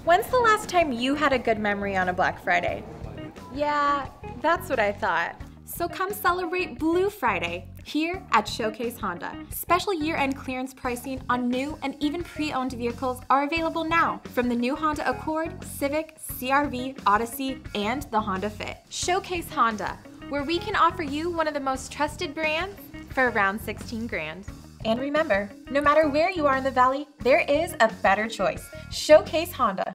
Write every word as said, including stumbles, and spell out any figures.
When's the last time you had a good memory on a Black Friday? Yeah, that's what I thought. So come celebrate Blue Friday here at Showcase Honda. Special year-end clearance pricing on new and even pre-owned vehicles are available now from the new Honda Accord, Civic, C R V, Odyssey, and the Honda Fit. Showcase Honda, where we can offer you one of the most trusted brands for around sixteen grand. And remember, no matter where you are in the valley, there is a better choice. Showcase Honda.